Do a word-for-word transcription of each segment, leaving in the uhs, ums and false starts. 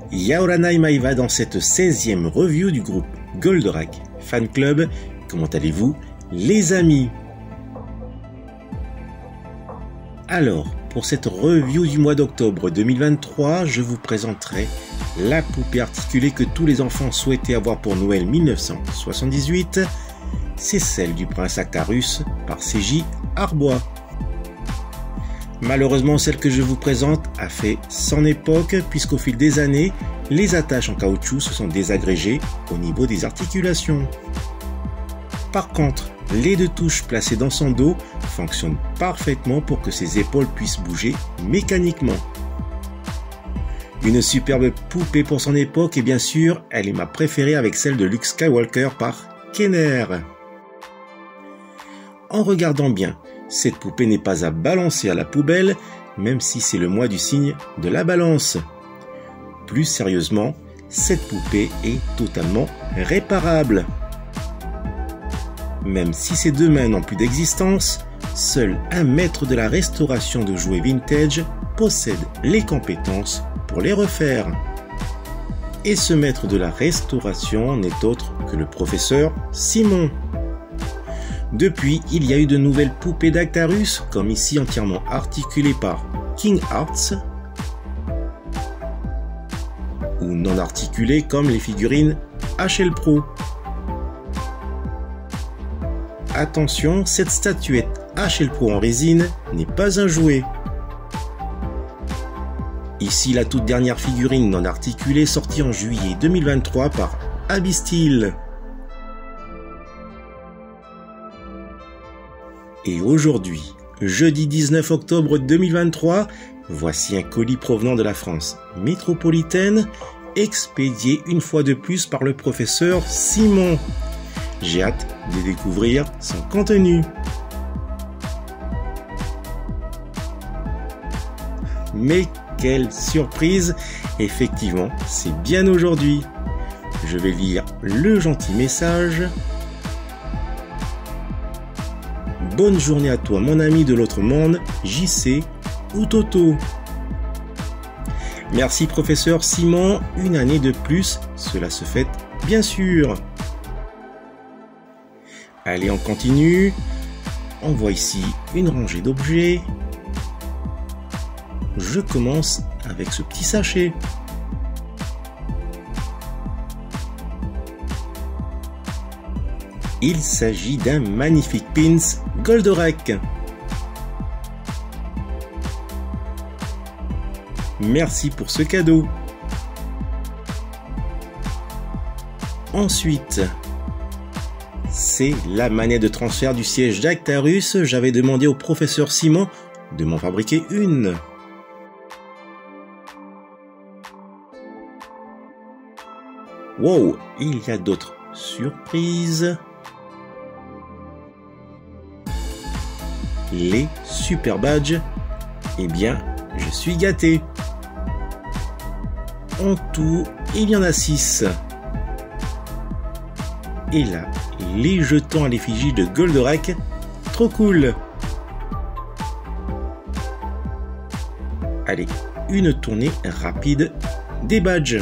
Yaoranai Maeva dans cette seizième review du groupe Goldorak Fan Club. Comment allez-vous les amis? Alors, pour cette review du mois d'octobre deux mille vingt-trois, je vous présenterai la poupée articulée que tous les enfants souhaitaient avoir pour Noël mille neuf cent soixante-dix-huit. C'est celle du prince Actarus par C J Arbois. Malheureusement, celle que je vous présente a fait son époque, puisqu'au fil des années, les attaches en caoutchouc se sont désagrégées au niveau des articulations. Par contre, les deux touches placées dans son dos fonctionnent parfaitement pour que ses épaules puissent bouger mécaniquement. Une superbe poupée pour son époque et bien sûr, elle est ma préférée avec celle de Luke Skywalker par Kenner. En regardant bien, cette poupée n'est pas à balancer à la poubelle, même si c'est le mois du signe de la balance. Plus sérieusement, cette poupée est totalement réparable. Même si ces deux mains n'ont plus d'existence, seul un maître de la restauration de jouets vintage possède les compétences pour les refaire. Et ce maître de la restauration n'est autre que le professeur Simon. Depuis, il y a eu de nouvelles poupées d'Actarus, comme ici entièrement articulées par King Arts, ou non articulées comme les figurines H L Pro. Attention, cette statuette H L Pro en résine n'est pas un jouet. Ici la toute dernière figurine non articulée sortie en juillet deux mille vingt-trois par Abysteel. Et aujourd'hui, jeudi dix-neuf octobre deux mille vingt-trois, voici un colis provenant de la France métropolitaine, expédié une fois de plus par le professeur Simon. J'ai hâte de découvrir son contenu. Mais quelle surprise! Effectivement, c'est bien aujourd'hui. Je vais lire le gentil message. Bonne journée à toi mon ami de l'autre monde, J C ou Toto. Merci professeur Simon, une année de plus, cela se fête bien sûr. Allez, on continue. On voit ici une rangée d'objets. Je commence avec ce petit sachet. Il s'agit d'un magnifique pins Goldorak. Merci pour ce cadeau. Ensuite, c'est la manette de transfert du siège d'Actarus. J'avais demandé au professeur Simon de m'en fabriquer une. Wow, il y a d'autres surprises. Les super badges, eh bien, je suis gâté. En tout, il y en a six. Et là, les jetons à l'effigie de Goldorak, trop cool. Allez, une tournée rapide des badges.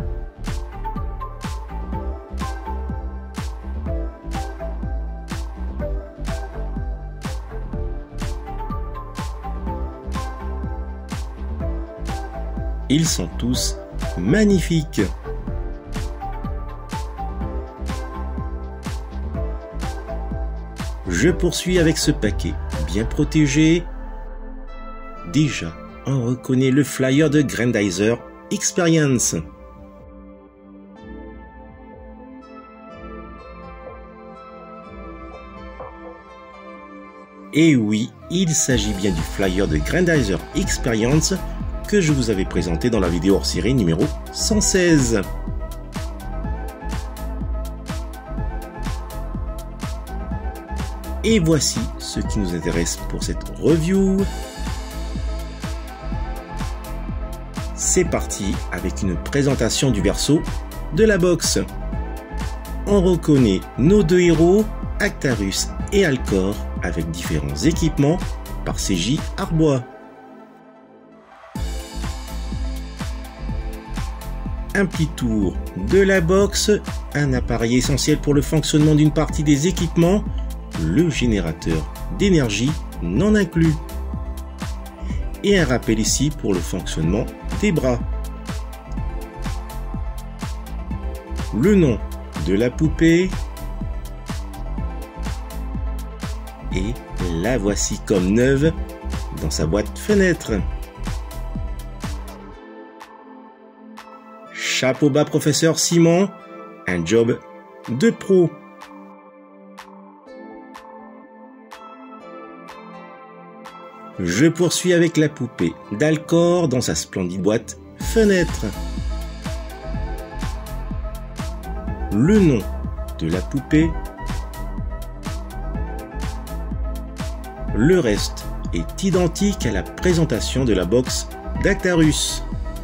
Ils sont tous magnifiques. Je poursuis avec ce paquet bien protégé. Déjà, on reconnaît le flyer de Grandizer Experience. Et oui, il s'agit bien du flyer de Grandizer Experience que je vous avais présenté dans la vidéo hors série numéro cent seize. Et voici ce qui nous intéresse pour cette review. C'est parti avec une présentation du verso de la box. On reconnaît nos deux héros, Actarus et Alcor, avec différents équipements par C J Arbois. un petit tour de la box, un appareil essentiel pour le fonctionnement d'une partie des équipements, le générateur d'énergie non inclus. Et un rappel ici pour le fonctionnement des bras. Le nom de la poupée. Et la voici comme neuve dans sa boîte fenêtre. Chapeau bas professeur Simon, un job de pro. Je poursuis avec la poupée d'Alcor dans sa splendide boîte fenêtre. Le nom de la poupée. Le reste est identique à la présentation de la box d'Actarus.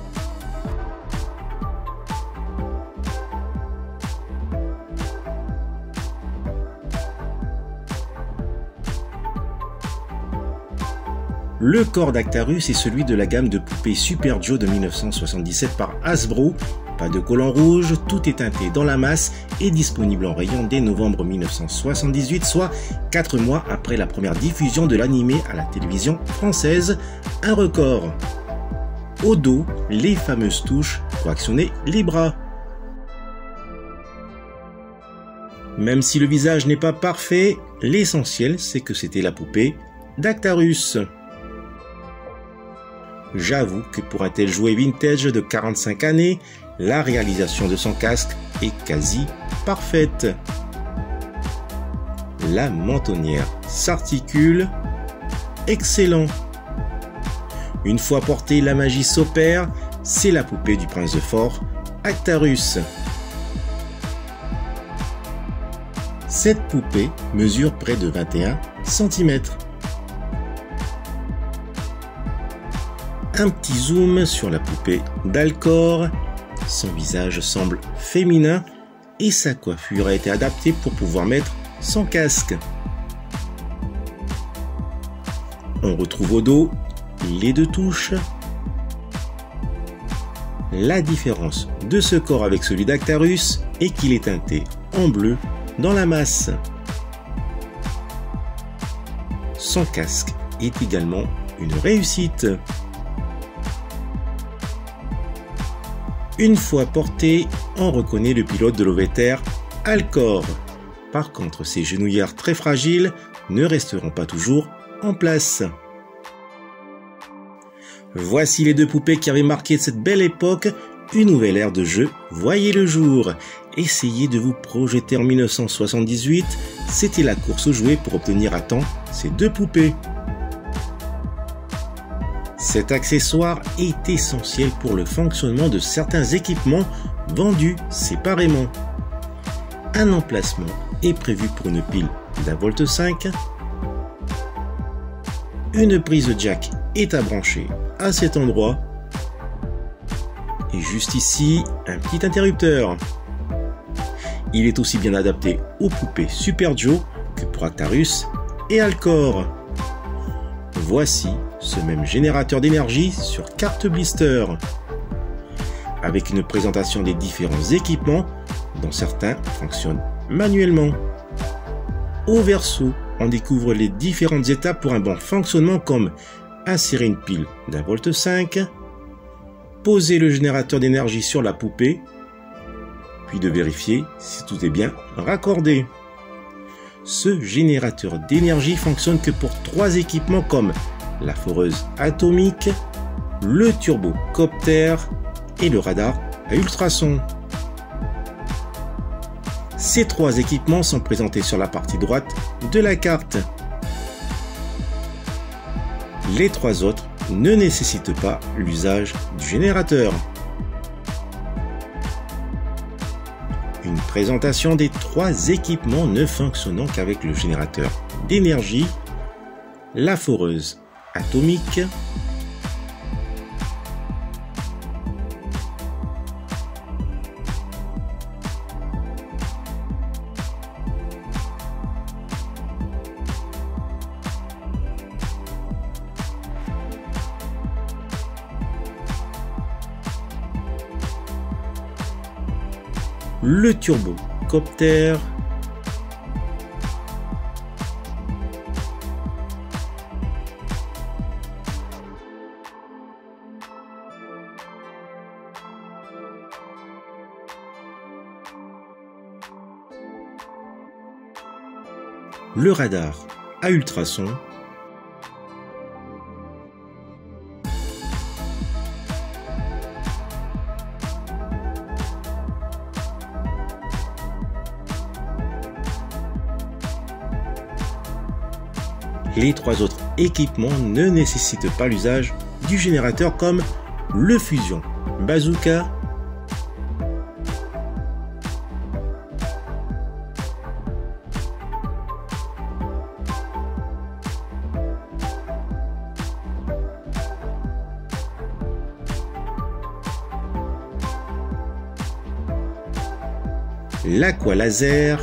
Le corps d'Actarus est celui de la gamme de poupées Super Joe de mille neuf cent soixante-dix-sept par Hasbro. Pas de collant rouge, tout est teinté dans la masse et disponible en rayon dès novembre mille neuf cent soixante-dix-huit, soit quatre mois après la première diffusion de l'animé à la télévision française, un record. Au dos, les fameuses touches pour actionner les bras. Même si le visage n'est pas parfait, l'essentiel c'est que c'était la poupée d'Actarus. J'avoue que pour un tel jouet vintage de quarante-cinq années, la réalisation de son casque est quasi parfaite. La mentonnière s'articule, excellent. Une fois portée, la magie s'opère, c'est la poupée du prince de Fort, Actarus. Cette poupée mesure près de vingt et un centimètres. Un petit zoom sur la poupée d'Alcor. Son visage semble féminin et sa coiffure a été adaptée pour pouvoir mettre son casque. On retrouve au dos les deux touches. La différence de ce corps avec celui d'Actarus est qu'il est teinté en bleu dans la masse. Son casque est également une réussite. Une fois porté, on reconnaît le pilote de l'O V T R, Alcor. Par contre, ses genouillères très fragiles ne resteront pas toujours en place. Voici les deux poupées qui avaient marqué cette belle époque. Une nouvelle ère de jeu voyait le jour. Essayez de vous projeter en mille neuf cent soixante-dix-huit, c'était la course aux jouets pour obtenir à temps ces deux poupées. Cet accessoire est essentiel pour le fonctionnement de certains équipements vendus séparément. Un emplacement est prévu pour une pile d'un volt cinq. Une prise jack est à brancher à cet endroit. Et juste ici, un petit interrupteur. Il est aussi bien adapté aux poupées Super Joe que pour Actarus et Alcor. Voici ce même générateur d'énergie sur carte blister, avec une présentation des différents équipements dont certains fonctionnent manuellement. Au verso, on découvre les différentes étapes pour un bon fonctionnement comme insérer une pile d'un volt cinq, poser le générateur d'énergie sur la poupée, puis de vérifier si tout est bien raccordé. Ce générateur d'énergie fonctionne que pour trois équipements comme la foreuse atomique, le turbocoptère et le radar à ultrasons. Ces trois équipements sont présentés sur la partie droite de la carte. Les trois autres ne nécessitent pas l'usage du générateur. Une présentation des trois équipements ne fonctionnant qu'avec le générateur d'énergie, la foreuse atomique, le turbocoptère, le radar à ultrasons, les trois autres équipements ne nécessitent pas l'usage du générateur comme le fusion bazooka, l'aqua laser,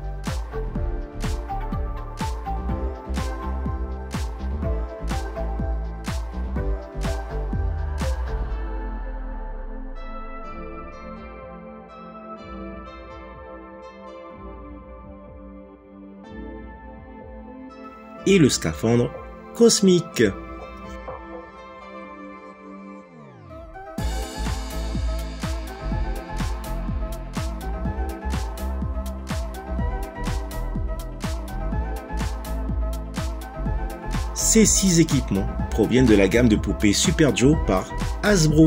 et le scaphandre cosmique. Ces six équipements proviennent de la gamme de poupées Super Joe par Hasbro.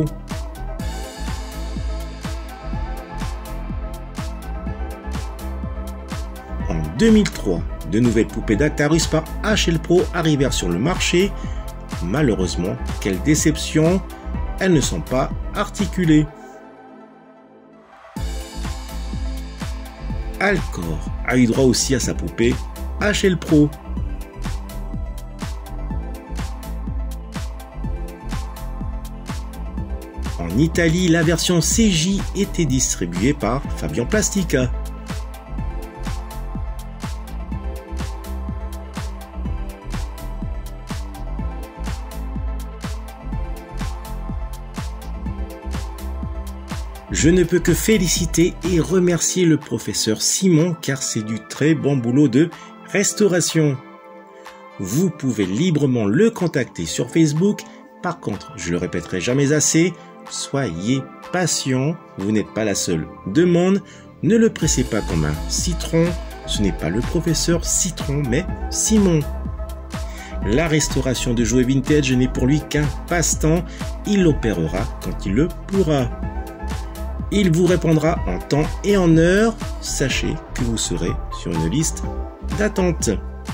En deux mille trois, de nouvelles poupées d'Actarus par H L Pro arrivèrent sur le marché. Malheureusement, quelle déception, elles ne sont pas articulées. Alcor a eu droit aussi à sa poupée H L Pro. En Italie, la version C J était distribuée par Fabian Plastica. Je ne peux que féliciter et remercier le professeur Simon car c'est du très bon boulot de restauration. Vous pouvez librement le contacter sur Facebook. Par contre, je le répéterai jamais assez, soyez patient, vous n'êtes pas la seule demande. Ne le pressez pas comme un citron, ce n'est pas le professeur Citron mais Simon. La restauration de jouets vintage n'est pour lui qu'un passe-temps, il l'opérera quand il le pourra. Il vous répondra en temps et en heure, sachez que vous serez sur une liste d'attente.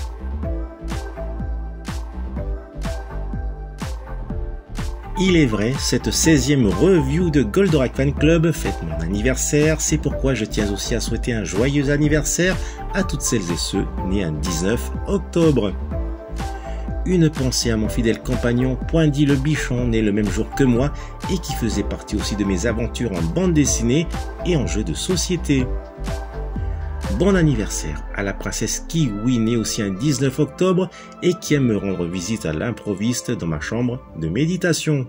Il est vrai, cette seizième review de Goldorak Fan Club fête mon anniversaire, c'est pourquoi je tiens aussi à souhaiter un joyeux anniversaire à toutes celles et ceux nés un dix-neuf octobre. Une pensée à mon fidèle compagnon Poindy le Bichon, né le même jour que moi et qui faisait partie aussi de mes aventures en bande dessinée et en jeux de société. Bon anniversaire à la princesse Kiwi, née aussi un dix-neuf octobre et qui aime me rendre visite à l'improviste dans ma chambre de méditation.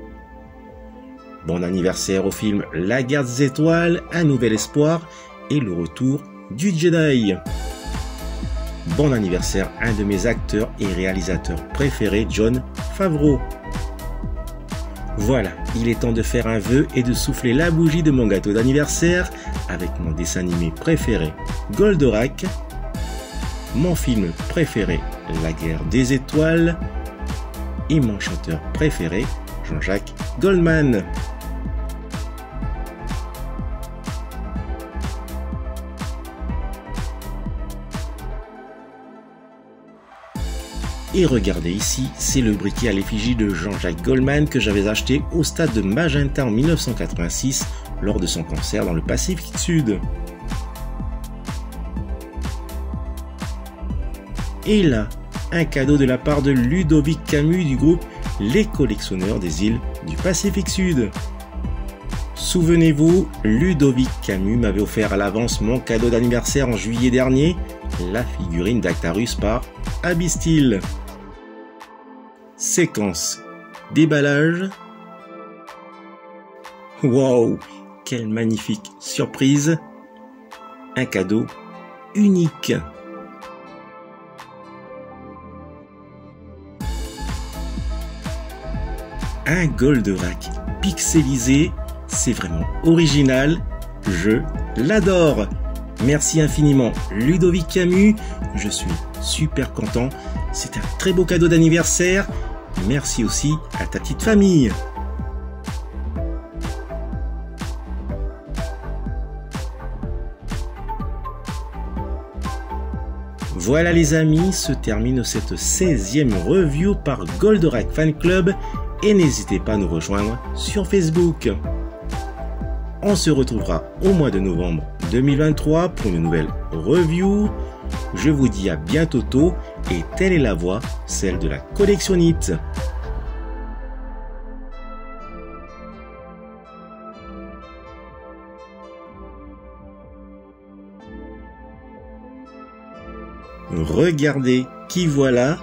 Bon anniversaire au film La Guerre des Étoiles, Un Nouvel Espoir et le retour du Jedi. Bon anniversaire à un de mes acteurs et réalisateurs préférés, Jon Favreau. Voilà, il est temps de faire un vœu et de souffler la bougie de mon gâteau d'anniversaire avec mon dessin animé préféré, Goldorak, mon film préféré, La Guerre des Étoiles, et mon chanteur préféré, Jean-Jacques Goldman. Et regardez ici, c'est le briquet à l'effigie de Jean-Jacques Goldman que j'avais acheté au stade de Magenta en mille neuf cent quatre-vingt-six lors de son concert dans le Pacifique Sud. Et là, un cadeau de la part de Ludovic Camus du groupe Les Collectionneurs des Îles du Pacifique Sud. Souvenez-vous, Ludovic Camus m'avait offert à l'avance mon cadeau d'anniversaire en juillet dernier, la figurine d'Actarus par Abysssteel. Séquence déballage. Wow, quelle magnifique surprise! un cadeau unique. Un Goldorak pixelisé, c'est vraiment original, je l'adore. Merci infiniment Ludovic Camus, je suis super content, c'est un très beau cadeau d'anniversaire. Merci aussi à ta petite famille. Voilà les amis, se termine cette seizième review par Goldorak Fan Club et n'hésitez pas à nous rejoindre sur Facebook. On se retrouvera au mois de novembre deux mille vingt-trois pour une nouvelle review. Je vous dis à bientôt et telle est la voix, celle de la collectionnite. Regardez qui voilà.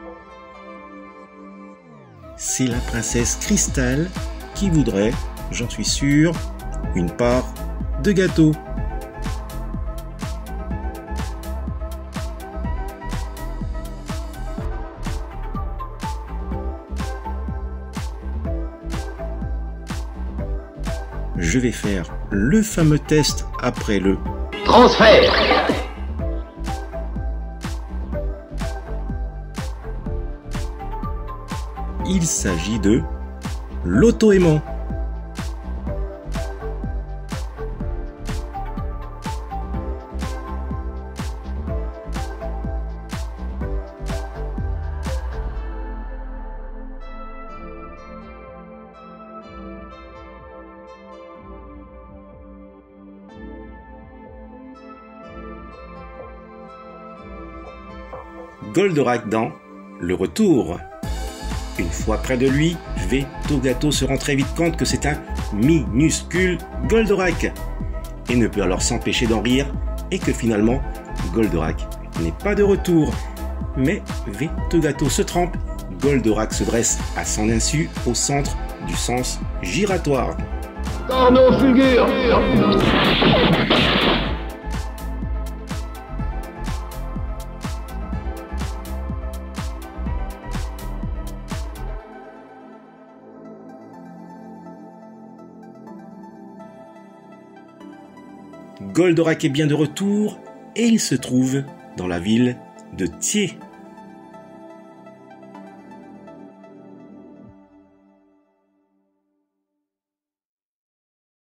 C'est la princesse Cristal qui voudrait, j'en suis sûr, une part de gâteau. Je vais faire le fameux test après le transfert. Il s'agit de l'auto-aimant. Goldorak dans le retour. Une fois près de lui, Vetogato se rend très vite compte que c'est un minuscule Goldorak et ne peut alors s'empêcher d'en rire et que finalement Goldorak n'est pas de retour. Mais Vetogato se trempe, Goldorak se dresse à son insu au centre du sens giratoire. Torno fulgure. Goldorak est bien de retour et il se trouve dans la ville de Thiers.